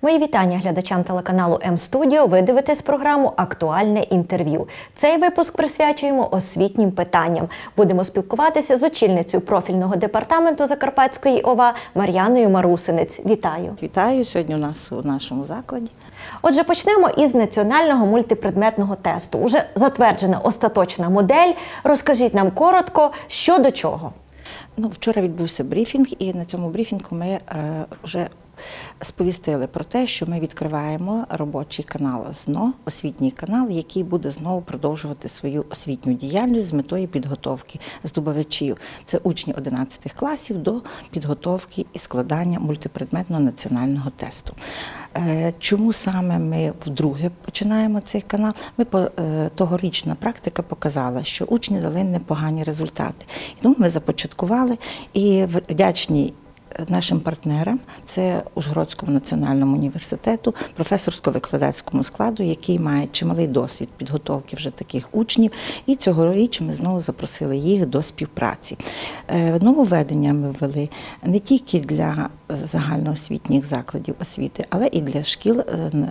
Мої вітання глядачам телеканалу М-студіо. Ви дивитесь програму «Актуальне інтерв'ю». Цей випуск присвячуємо освітнім питанням. Будемо спілкуватися з очільницею профільного департаменту Закарпатської ОВА Мар'яною Марусинець. Вітаю! Вітаю сьогодні у нас у нашому закладі. Отже, почнемо із національного мультипредметного тесту. Уже затверджена остаточна модель. Розкажіть нам коротко, що до чого. Вчора відбувся брифінг, і на цьому брифінгу ми вже сповістили про те, що ми відкриваємо робочий канал ЗНО, освітній канал, який буде знову продовжувати свою освітню діяльність з метою підготовки здобувачів. Це учні 11 класів до підготовки і складання мультипредметного національного тесту. Чому саме ми вдруге починаємо цей канал? Тогорічна практика показала, що учні дали непогані результати. І тому ми започаткували і вдячні нашим партнерам, це Ужгородському національному університету, професорсько-викладацькому складу, який має чималий досвід підготовки вже таких учнів. І цьогоріч ми знову запросили їх до співпраці. Нововведення ми ввели не тільки для загальноосвітніх закладів освіти, але і для шкіл,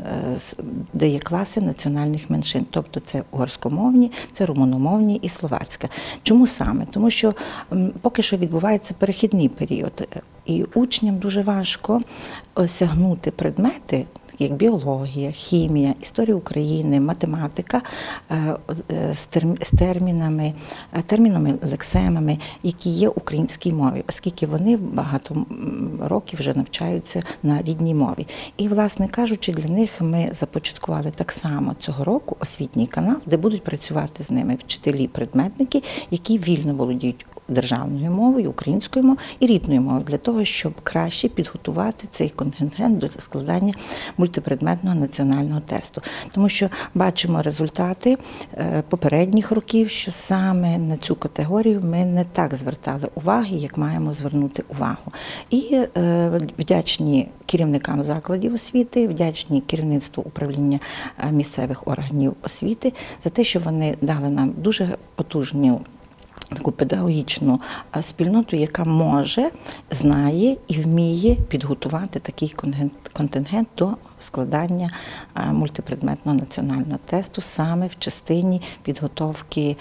де є класи національних меншин. Тобто це угорськомовні, це румуномовні і словацька. Чому саме? Тому що поки що відбувається перехідний період. І учням дуже важко осягнути предмети, як біологія, хімія, історія України, математика з термінами, лексемами, які є в українській мові, оскільки вони багато років вже навчаються на рідній мові. І, власне кажучи, для них ми започаткували так само цього року освітній канал, де будуть працювати з ними вчителі-предметники, які вільно володіють державною мовою, українською мовою і рідною мовою, для того, щоб краще підготувати цей контингент до складання мультипредметного національного тесту. Тому що бачимо результати попередніх років, що саме на цю категорію ми не так звертали уваги, як маємо звернути увагу. І вдячні керівникам закладів освіти, вдячні керівництву управління місцевих органів освіти за те, що вони дали нам дуже потужну таку педагогічну спільноту, яка може, знає і вміє підготувати такий контингент до складання мультипредметного національного тесту саме в частині підготовки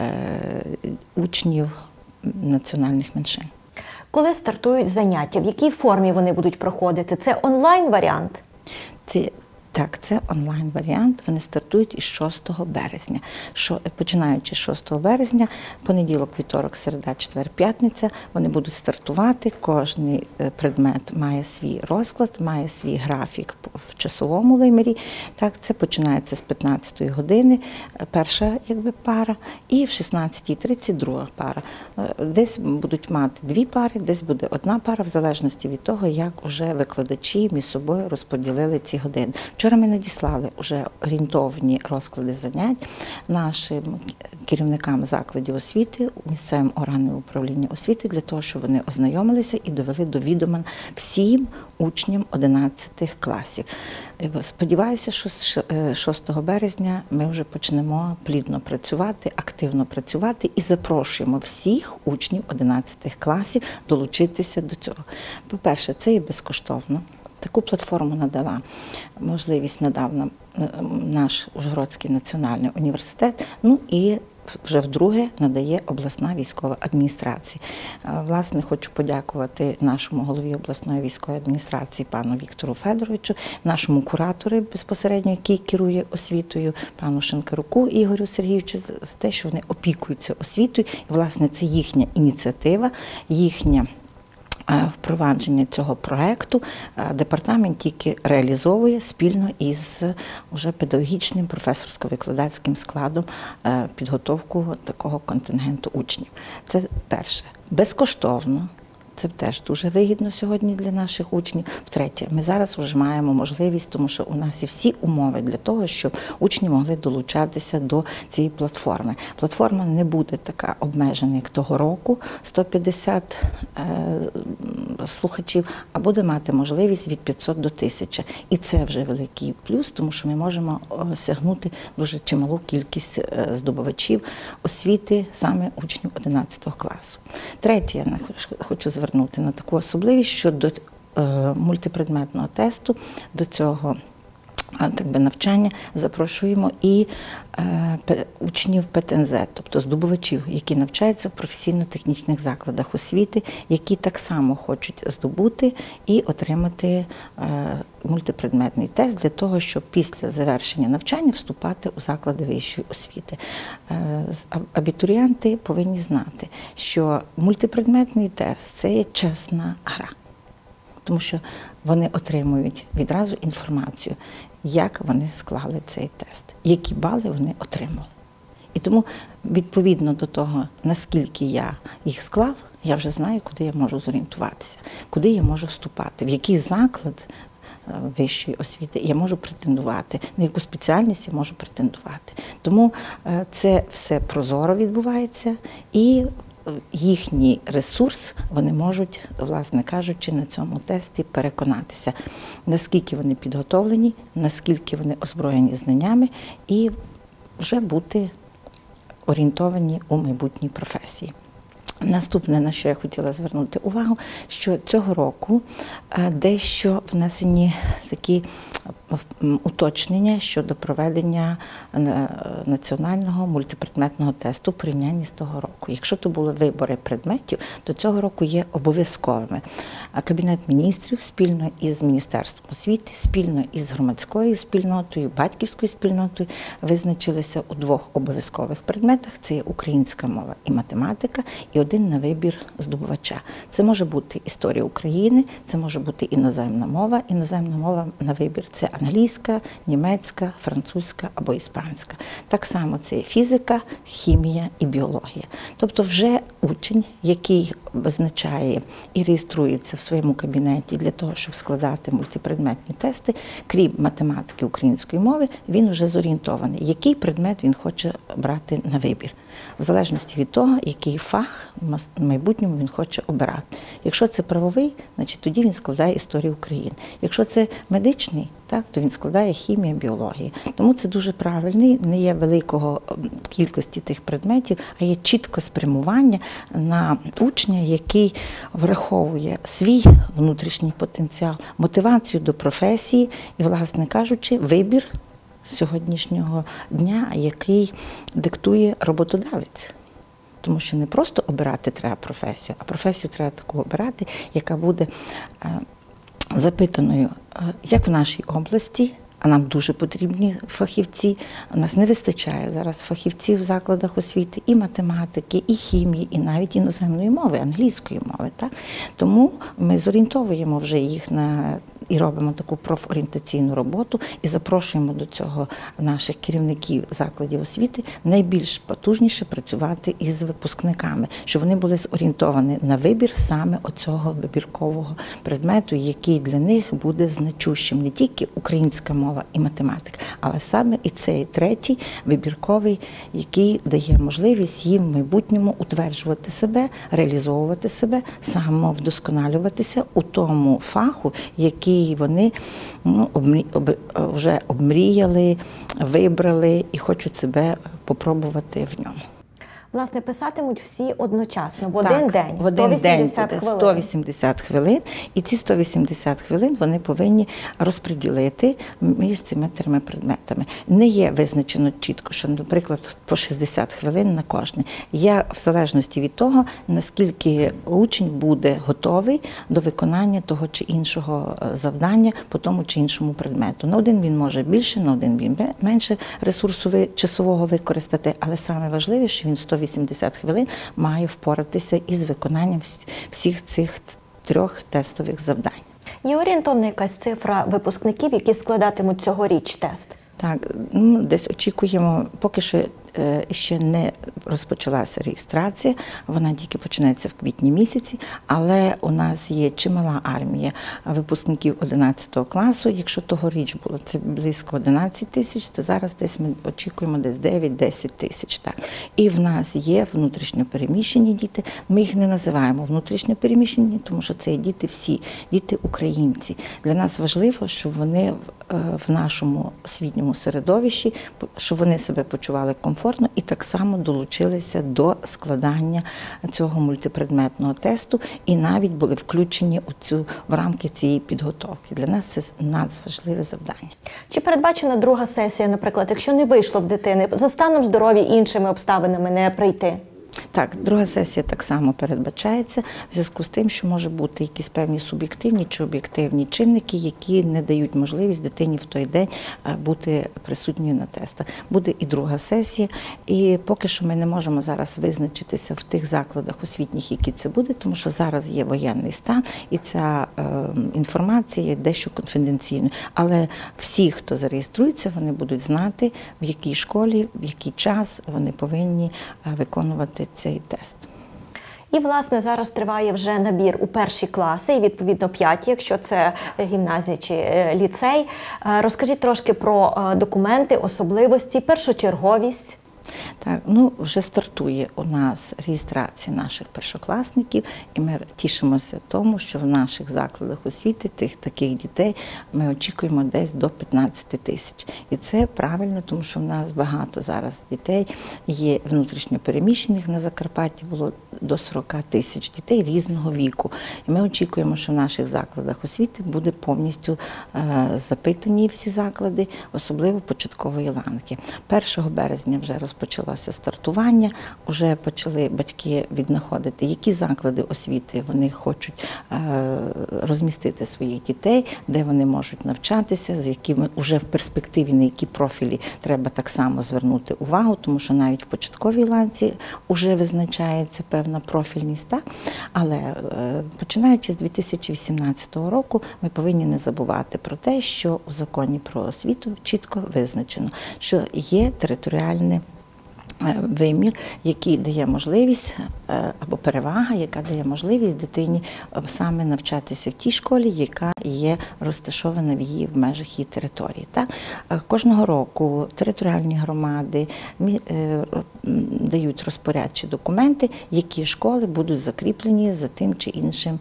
учнів національних меншин. Коли стартують заняття, в якій формі вони будуть проходити? Це онлайн-варіант? Так, це онлайн-варіант. Вони стартують із 6 березня. Починаючи з 6 березня, понеділок, вівторок, середа, четвер, п'ятниця, вони будуть стартувати. Кожний предмет має свій розклад, має свій графік в часовому вимірі. Так, це починається з 15-ї години, перша пара, і в 16:30 друга пара. Десь будуть мати 2 пари, десь буде 1 пара, в залежності від того, як уже викладачі між собою розподілили ці години. Вчора ми надіслали вже орієнтовні розклади занять нашим керівникам закладів освіти, місцевим органам управління освіти, для того, щоб вони ознайомилися і довели до відома всім учням 11 класів. Сподіваюся, що з 6 березня ми вже почнемо плідно працювати, активно працювати і запрошуємо всіх учнів 11 класів долучитися до цього. По-перше, це є безкоштовно. Таку платформу надав нам наш Ужгородський національний університет, і вже вдруге надає обласна військова адміністрація. Власне, хочу подякувати нашому голові обласної військової адміністрації пану Віктору Федоровичу, нашому куратору безпосередньо, який керує освітою, пану Шинкаруку Ігорю Сергійовичу, за те, що вони опікуються освітою. І, власне, це їхня ініціатива, їхня впровадження цього проєкту. Департамент тільки реалізовує спільно із уже педагогічним професорсько-викладацьким складом підготовку такого контингенту учнів. Це перше. Безкоштовно. Це теж дуже вигідно сьогодні для наших учнів. Втретє, ми зараз вже маємо можливість, тому що у нас є всі умови для того, щоб учні могли долучатися до цієї платформи. Платформа не буде така обмежена, як того року, 150 слухачів, а буде мати можливість від 500 до 1000. І це вже великий плюс, тому що ми можемо осягнути дуже чималу кількість здобувачів освіти, саме учнів 11 класу. Третє, я хочу звернути на таку особливість, що до мультипредметного тесту, до цього навчання запрошуємо і учнів ПТНЗ, тобто здобувачів, які навчаються в професійно-технічних закладах освіти, які так само хочуть здобути і отримати мультипредметний тест для того, щоб після завершення навчання вступати у заклади вищої освіти. Абітурієнти повинні знати, що мультипредметний тест – це є чесна гра, тому що вони отримують відразу інформацію, як вони склали цей тест, які бали вони отримали. І тому, відповідно до того, наскільки я їх склав, я вже знаю, куди я можу зорієнтуватися, куди я можу вступати, в який заклад вищої освіти я можу претендувати, на яку спеціальність я можу претендувати. Тому це все прозоро відбувається, і їхній ресурс вони можуть, власне кажучи, на цьому тесті переконатися, наскільки вони підготовлені, наскільки вони озброєні знаннями і вже бути орієнтовані у майбутній професії. Наступне, на що я хотіла звернути увагу, що цього року дещо внесені такі уточнення щодо проведення національного мультипредметного тесту в порівнянні з того року. Якщо то були вибори предметів, то цього року є обов'язковими. Кабінет міністрів спільно із Міністерством освіти, спільно із громадською спільнотою, батьківською спільнотою визначилися у двох обов'язкових предметах. Це є українська мова і математика, і один на вибір здобувача. Це може бути історія України, це може бути іноземна мова. Іноземна мова на вибір – це англійська, німецька, французька або іспанська. Так само це є фізика, хімія і біологія. Тобто вже учень, який визначає і реєструється в своєму кабінеті для того, щоб складати мультипредметні тести, крім математики, української мови, він вже зорієнтований, який предмет він хоче брати на вибір. В залежності від того, який фах в майбутньому він хоче обирати. Якщо це правовий, значить тоді він складає історію України. Якщо це медичний, так, то він складає хімія, біологія. Тому це дуже правильний, не є великого кількості тих предметів, а є чітко спрямування на учня, який враховує свій внутрішній потенціал, мотивацію до професії і, власне кажучи, вибір сьогоднішнього дня, який диктує роботодавець. Тому що не просто обирати треба професію, а професію треба таку обирати, яка буде запитаною, як в нашій області, а нам дуже потрібні фахівці. У нас не вистачає зараз фахівців в закладах освіти і математики, і хімії, і навіть іноземної мови, англійської мови. Так? Тому ми зорієнтовуємо вже їх на і робимо таку профорієнтаційну роботу, і запрошуємо до цього наших керівників закладів освіти найбільш потужніше працювати із випускниками, щоб вони були зорієнтовані на вибір саме оцього вибіркового предмету, який для них буде значущим. Не тільки українська мова і математика, але саме і цей третій вибірковий, який дає можливість їм в майбутньому утверджувати себе, реалізовувати себе, самовдосконалюватися у тому фаху, який вони вже обмріяли, вибрали і хочуть себе попробувати в ньому. Власне, писатимуть всі одночасно, в один день, в один 180 день хвилин. 180 хвилин, і ці 180 хвилин вони повинні розподілити між цими трьома предметами. Не є визначено чітко, що, наприклад, по 60 хвилин на кожний. Є в залежності від того, наскільки учень буде готовий до виконання того чи іншого завдання по тому чи іншому предмету. На один він може більше, на один він менше ресурсу часового використати, але саме важливе, що він 180 хвилин має впоратися із виконанням всіх цих трьох тестових завдань. Є орієнтовна якась цифра випускників, які складатимуть цьогоріч тест? Так, десь очікуємо, поки що ще не розпочалася реєстрація, вона тільки починається в квітні місяці, але у нас є чимала армія випускників 11 класу. Якщо тогоріч було це близько 11 тисяч, то зараз десь ми очікуємо десь 9-10 тисяч. Так. І в нас є внутрішньопереміщені діти. Ми їх не називаємо внутрішньопереміщені, тому що це діти всі, діти українці. Для нас важливо, щоб вони в нашому освітньому середовищі, щоб вони себе почували комфортно, комфортно і так само долучилися до складання цього мультипредметного тесту і навіть були включені в рамки цієї підготовки. Для нас це надважливе завдання. Чи передбачена друга сесія, наприклад, якщо не вийшло в дитини за станом здоров'я іншими обставинами не прийти? Так, друга сесія так само передбачається в зв'язку з тим, що може бути якісь певні суб'єктивні чи об'єктивні чинники, які не дають можливість дитині в той день бути присутньою на тестах. Буде і друга сесія, і поки що ми не можемо зараз визначитися в тих закладах освітніх, які це буде, тому що зараз є воєнний стан, і ця інформація є дещо конфіденційною. Але всі, хто зареєструється, вони будуть знати, в якій школі, в який час вони повинні виконувати цей тест. І, власне, зараз триває вже набір у перші класи, і, відповідно, 5, якщо це гімназія чи ліцей. Розкажіть трошки про документи, особливості, першочерговість. Так, вже стартує у нас реєстрація наших першокласників, і ми тішимося тому, що в наших закладах освіти таких дітей ми очікуємо десь до 15 тисяч. І це правильно, тому що в нас багато зараз дітей є внутрішньо переміщених, на Закарпатті було до 40 тисяч дітей різного віку. І ми очікуємо, що в наших закладах освіти буде повністю запитані всі заклади, особливо початкової ланки. 1 березня вже розпочалося стартування, вже почали батьки віднаходити, які заклади освіти вони хочуть розмістити своїх дітей, де вони можуть навчатися, з якими вже в перспективі, на які профілі треба так само звернути увагу, тому що навіть в початковій ланці вже визначається певна профільність. Так? Але починаючи з 2018 року ми повинні не забувати про те, що у законі про освіту чітко визначено, що є територіальне вимір, який дає можливість, або перевага, яка дає можливість дитині саме навчатися в тій школі, яка є розташована в межах її території. Так? Кожного року територіальні громади дають розпорядчі документи, які школи будуть закріплені за тим чи іншим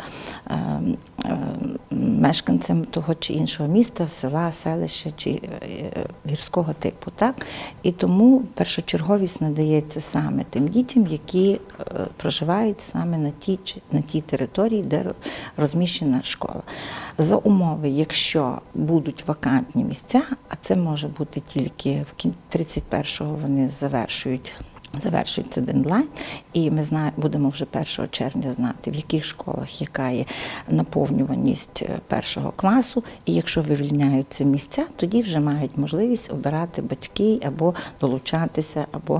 мешканцем того чи іншого міста, села, селища чи гірського типу. Так? І тому першочерговість надається саме тим дітям, які проживають саме на тій території, де розміщена школа. За умови, якщо будуть вакантні місця, а це може бути тільки в 31-го вони завершується дедлайн, і ми будемо вже 1 червня знати, в яких школах яка є наповнюваність 1 класу, і якщо вивільняються місця, тоді вже мають можливість обирати батьки або долучатися, або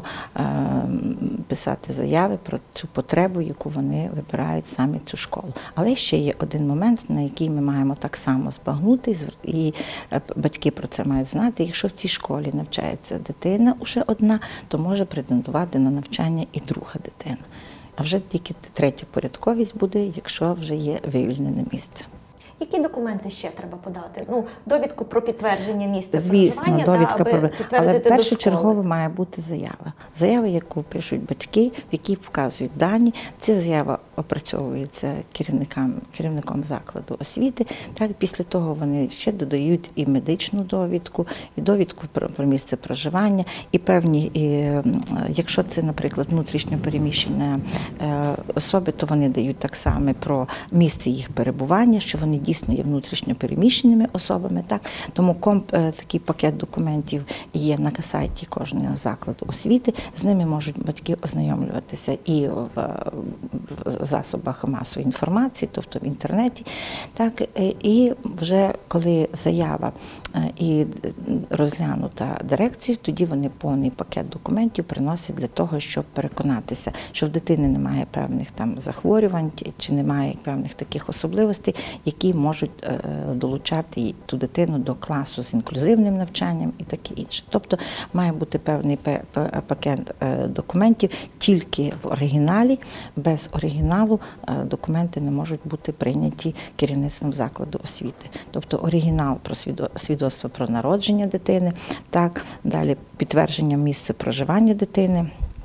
писати заяви про цю потребу, яку вони вибирають саме цю школу. Але ще є один момент, на який ми маємо так само збагнути, і батьки про це мають знати. Якщо в цій школі навчається дитина уже одна, то може претендувати на навчання і друга дитина. А вже тільки третя порядковість буде, якщо вже є вивільнене місце. Які документи ще треба подати? Довідку про підтвердження місця проживання, довідка про... але першочергово має бути заява. Заява, яку пишуть батьки, в якій вказують дані. Ця заява опрацьовується керівником закладу освіти. Так, після того вони ще додають і медичну довідку, і довідку про місце проживання, і певні, якщо це, наприклад, внутрішньо переміщені особи, то вони дають так само про місце їх перебування, що вони дійсно є внутрішньо переміщеними особами. Так? Тому такий пакет документів є на сайті кожного закладу освіти. З ними можуть батьки ознайомлюватися і в засобах масової інформації, тобто в інтернеті. Так? І вже коли заява і розглянута дирекцією, тоді вони повний пакет документів приносять для того, щоб переконатися, що в дитини немає певних там захворювань чи немає певних таких особливостей, які можуть долучати ту дитину до класу з інклюзивним навчанням і таке інше. Тобто має бути певний пакет документів тільки в оригіналі. Без оригіналу документи не можуть бути прийняті керівництвом закладу освіти. Тобто оригінал про свідоцтво про народження дитини, так, далі підтвердження місця проживання дитини,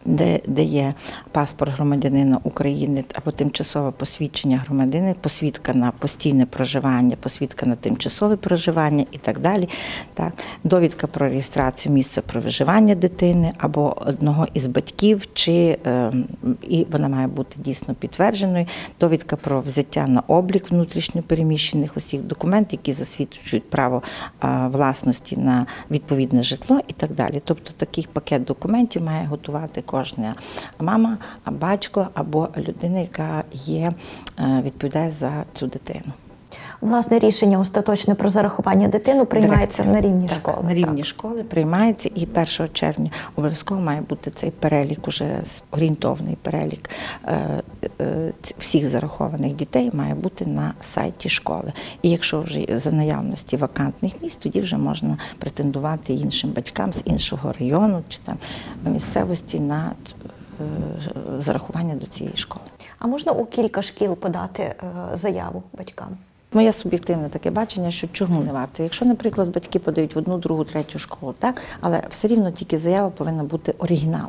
де є паспорт громадянина України або тимчасове посвідчення громадянина, посвідка на постійне проживання, посвідка на тимчасове проживання і так далі. Так. Довідка про реєстрацію місця проживання дитини або одного із батьків, і вона має бути дійсно підтвердженою, довідка про взяття на облік внутрішньо переміщених осіб, документи, які засвідчують право власності на відповідне житло і так далі. Тобто такий пакет документів має готувати кожна мама, батько або людина, яка відповідає за цю дитину. Власне, рішення остаточне про зарахування дитини приймається на рівні школи. На рівні школи приймається, і 1 червня обов'язково має бути цей перелік, уже орієнтовний перелік всіх зарахованих дітей має бути на сайті школи. І якщо вже за наявності вакантних місць, тоді вже можна претендувати іншим батькам з іншого району чи там місцевості на зарахування до цієї школи. А можна у кілька шкіл подати заяву батькам? Моє суб'єктивне таке бачення, що чому не варто. Якщо, наприклад, батьки подають в 1, 2, 3 школу, так, але все рівно тільки заява повинна бути оригінал.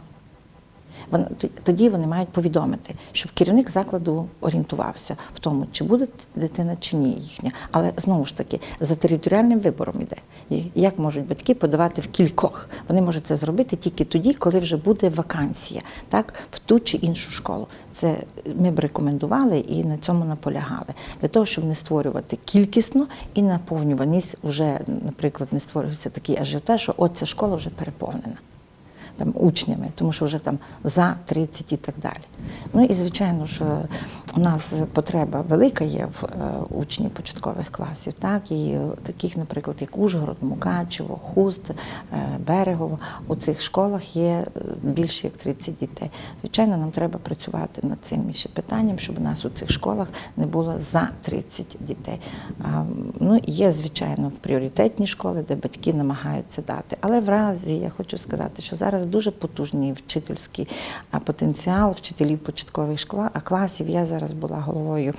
Тоді вони мають повідомити, щоб керівник закладу орієнтувався в тому, чи буде дитина, чи ні їхня. Але, знову ж таки, за територіальним вибором йде. Як можуть батьки подавати в кількох? Вони можуть це зробити тільки тоді, коли вже буде вакансія, так, в ту чи іншу школу. Це ми б рекомендували і на цьому наполягали. Для того, щоб не створювати кількісно і наповнюваність, вже, наприклад, не створюється такий ажіотаж, що от ця школа вже переповнена там учнями, тому що вже там за 30 і так далі. Ну і звичайно, що у нас потреба велика є в учнів початкових класів, так, і таких, наприклад, як Ужгород, Мукачево, Хуст, Берегово, у цих школах є більше як 30 дітей. Звичайно, нам треба працювати над цим ще питанням, щоб у нас у цих школах не було за 30 дітей. Ну, є, звичайно, пріоритетні школи, де батьки намагаються дати. Але в разі, я хочу сказати, що зараз дуже потужний вчительський потенціал вчителів початкових класів. Я зараз була головою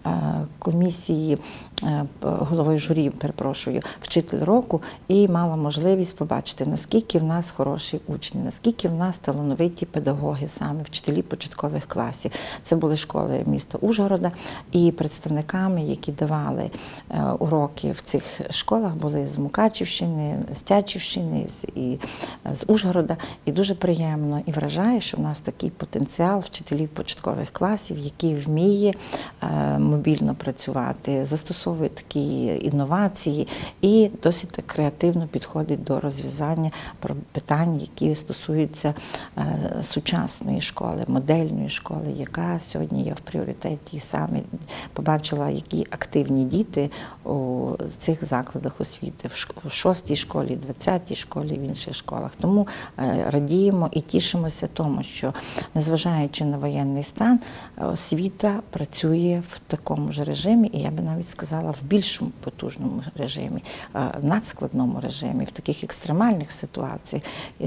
комісії, головою журі, перепрошую, вчитель року, і мала можливість побачити, наскільки в нас хороші учні, наскільки в нас талановиті педагоги, саме вчителі початкових класів. Це були школи міста Ужгорода, і представниками, які давали уроки в цих школах, були з Мукачівщини, з Тячівщини і з Ужгорода. І дуже приємно і вражає, що в нас такий потенціал вчителів початкових класів, який вміє мобільно працювати, застосовує такі інновації і досить так креативно підходить до розв'язання питань, які стосуються сучасної школи, модельної школи, яка сьогодні є в пріоритеті. І саме побачила, які активні діти у цих закладах освіти, в 6-й школі, 20-й школі, в інших школах. Тому радіємо і тішимося тому, що, незважаючи на воєнний стан, освіта працює в такому ж режимі, і я би навіть сказала, в більшому потужному режимі, в надскладному режимі, в таких екстремальних ситуаціях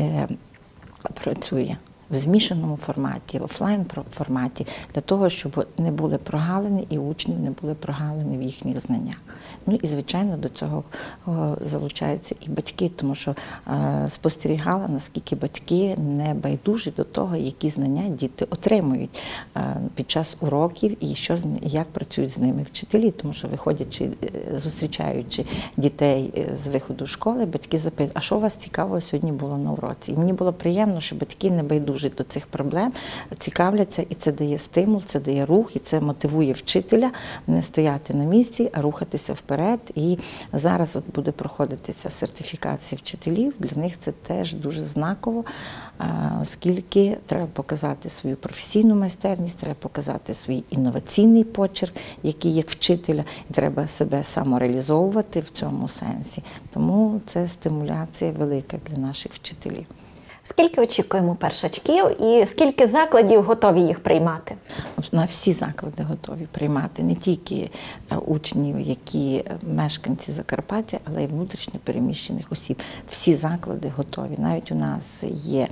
працює. В змішаному форматі, в офлайн-форматі, для того, щоб не були прогалини і учнів не були прогалини в їхніх знаннях. Ну і, звичайно, до цього залучаються і батьки, тому що спостерігала, наскільки батьки не байдужі до того, які знання діти отримують під час уроків і як працюють з ними вчителі. Тому що, виходячи, зустрічаючи дітей з виходу з школи, батьки запитують, а що у вас цікавого сьогодні було на уроці? І мені було приємно, що батьки не байдужі до цих проблем, цікавляться, і це дає стимул, це дає рух, і це мотивує вчителя не стояти на місці, а рухатися вперед. І зараз от буде проходити ця сертифікація вчителів, для них це теж дуже знаково, оскільки треба показати свою професійну майстерність, треба показати свій інноваційний почерк, який є вчителя, і треба себе самореалізовувати в цьому сенсі. Тому це стимуляція велика для наших вчителів. Скільки очікуємо першачків і скільки закладів готові їх приймати? На всі заклади готові приймати не тільки учнів, які мешканці Закарпаття, але й внутрішньо переміщених осіб. Всі заклади готові. Навіть у нас є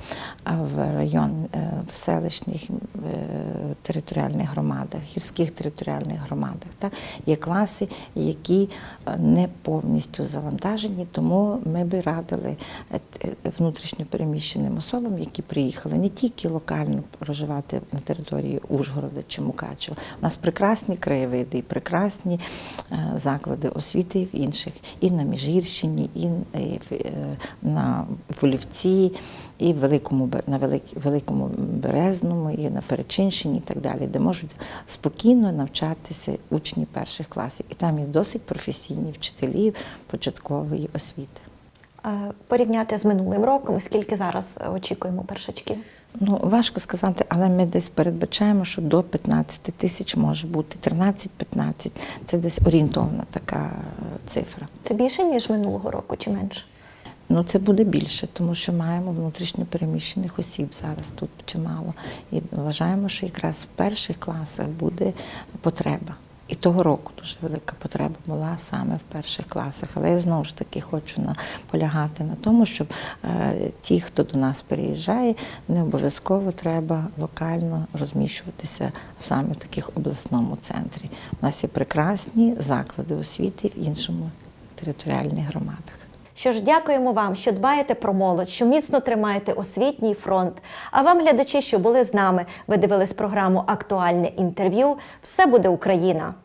в селищних територіальних громадах, гірських територіальних громадах, так, є класи, які не повністю завантажені, тому ми би радили внутрішньо переміщених переміщеним особам, які приїхали не тільки локально проживати на території Ужгорода чи Мукачева. У нас прекрасні краєвиди і прекрасні заклади освіти в інших. І на Міжгірщині, і на Волівці, і на Великому Березному, і на Перечинщині і так далі, де можуть спокійно навчатися учні перших класів. І там є досить професійні вчителі початкової освіти. Порівняти з минулим роком, скільки зараз очікуємо першачків? Ну, важко сказати, але ми десь передбачаємо, що до 15 тисяч може бути, 13-15. Це десь орієнтовна така цифра. Це більше, ніж минулого року, чи менше? Ну, це буде більше, тому що маємо внутрішньо переміщених осіб зараз тут чимало. І вважаємо, що якраз в перших класах буде потреба. І того року дуже велика потреба була саме в перших класах. Але я знову ж таки хочу наполягати на тому, щоб ті, хто до нас переїжджає, не обов'язково треба локально розміщуватися саме в таких обласному центрі. У нас є прекрасні заклади освіти в іншому територіальних громадах. Що ж, дякуємо вам, що дбаєте про молодь, що міцно тримаєте освітній фронт. А вам, глядачі, що були з нами, ви дивились програму «Актуальне інтерв'ю». Все буде Україна!